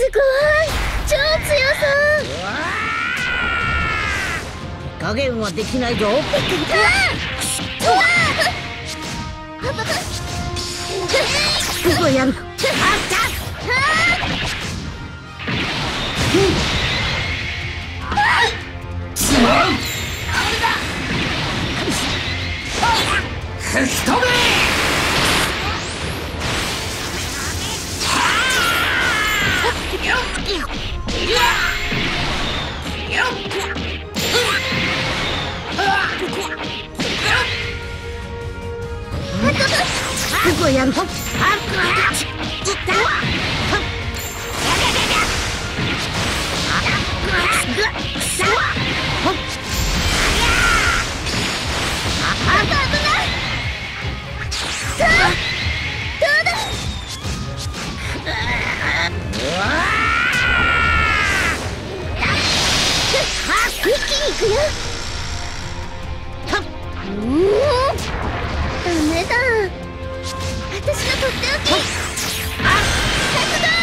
ごい、超強そう。 加減はできないぞ。すぐやる。 すまん。吹き飛べ。 すぐやる。 一気に行くよ。ダメだ。私のとっておき。発動。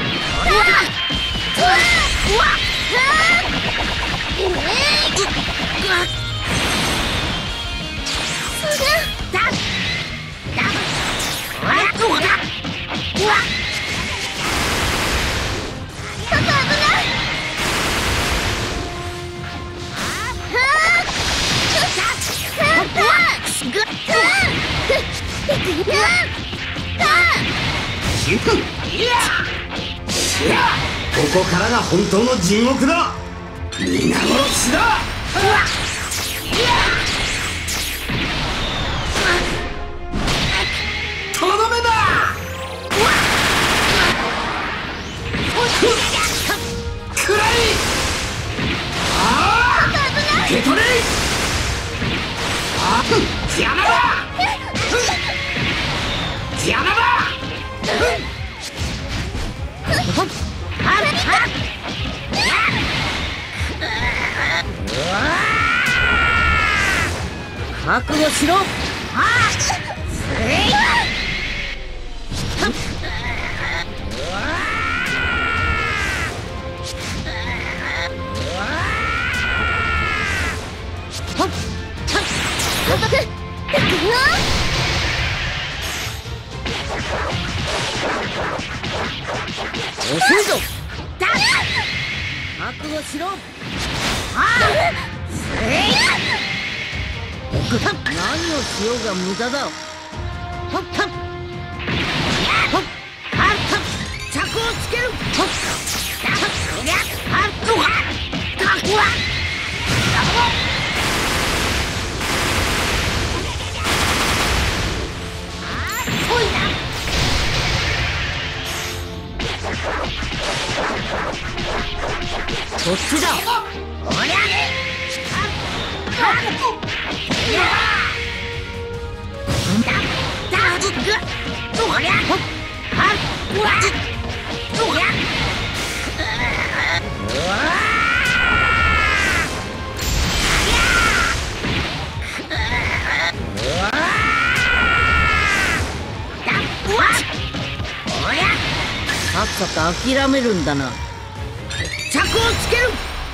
ここからが本当の地獄だ。皆殺しだ。とどめだ。くらい。受け取れ。邪魔だ。邪魔だ。 覚悟しろ。遅いぞ。覚悟しろ。何をしようが無駄だ。着をつける。こっちだ。さっさと諦めるんだな。着をつける。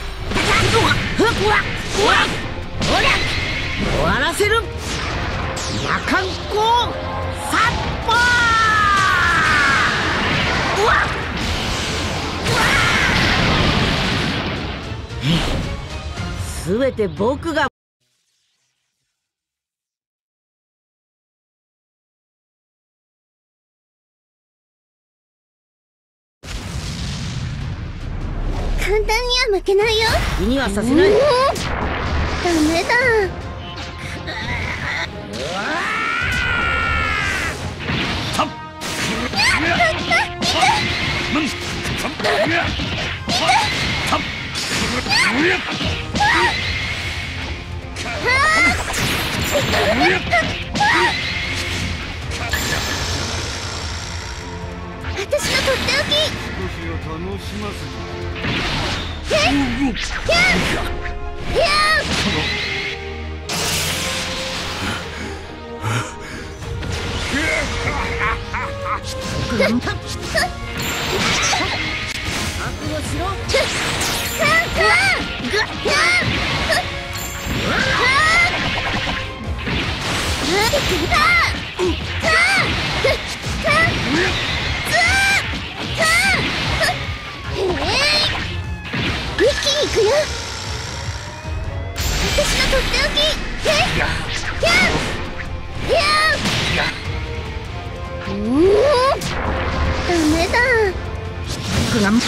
終わらせる。夜間光殺法。すべて僕が。 簡単には負けないよ。 気にはさせない。 ダメだ。私のとっておき。 私のとっておき。ダメだ。 グランパ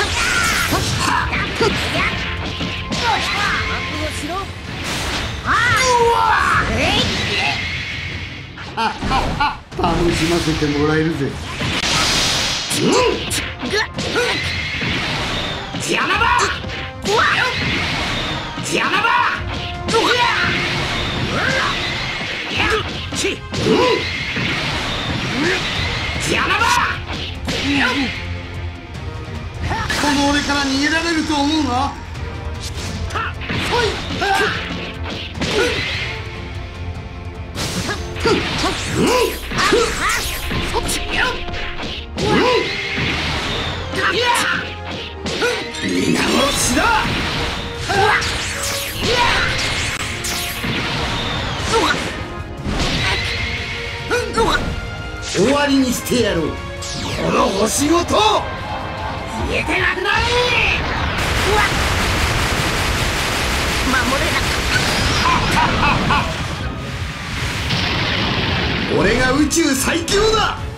楽しませてもらえるぜ。ジャナバジャナバジャナバこの俺から逃げられると思うな。皆殺しだ。終わりにしてやろう。この星ごと消えてなくなれ。 守れなかった。 俺が宇宙最強だ。